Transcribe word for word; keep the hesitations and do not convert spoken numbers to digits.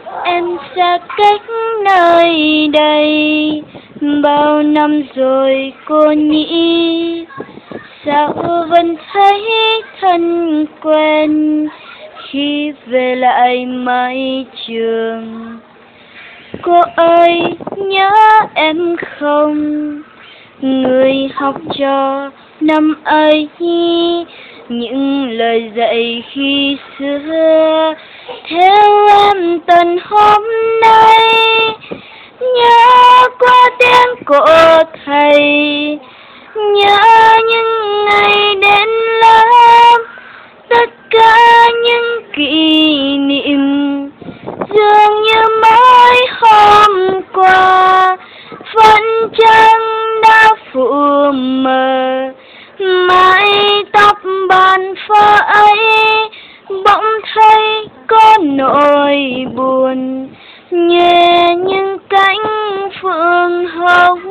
Em xa cách nơi đây bao năm rồi cô nhỉ, sao vẫn thấy thân quen khi về lại mái trường. Cô ơi nhớ em không, người học trò năm ấy, những lời dạy khi xưa theo em tận hôm nay. Nhớ qua tiếng của thầy, nhớ những ngày đến lớp, tất cả những kỷ niệm dường như mới hôm qua vẫn chẳng đã phủ mờ. Mái tóc bàn phơ ấy bỗng thấy có nỗi buồn, nhẹ những cánh phượng hồng